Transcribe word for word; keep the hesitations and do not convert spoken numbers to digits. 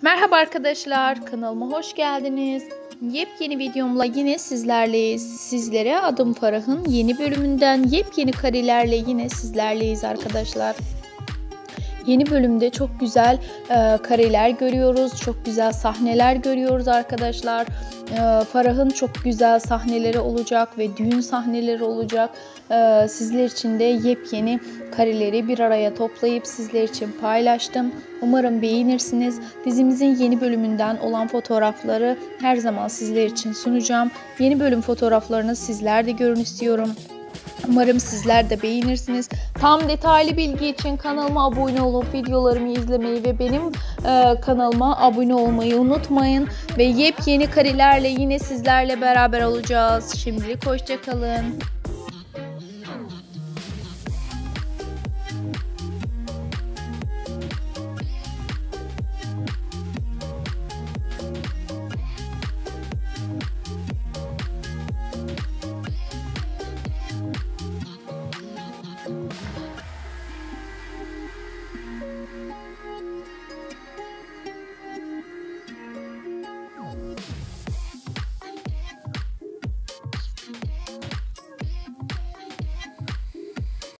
Merhaba arkadaşlar, kanalıma hoş geldiniz. Yepyeni videomla yine sizlerleyiz. Sizlere Adım Farah'ın yeni bölümünden yepyeni karelerle yine sizlerleyiz arkadaşlar. Yeni bölümde çok güzel e, kareler görüyoruz. Çok güzel sahneler görüyoruz arkadaşlar. E, Farah'ın çok güzel sahneleri olacak ve düğün sahneleri olacak. E, sizler için de yepyeni kareleri bir araya toplayıp sizler için paylaştım. Umarım beğenirsiniz. Dizimizin yeni bölümünden olan fotoğrafları her zaman sizler için sunacağım. Yeni bölüm fotoğraflarını sizler de görün istiyorum. Umarım sizler de beğenirsiniz. Tam detaylı bilgi için kanalıma abone olup videolarımı izlemeyi ve benim e, kanalıma abone olmayı unutmayın. Ve yepyeni karelerle yine sizlerle beraber olacağız. Şimdilik hoşça kalın.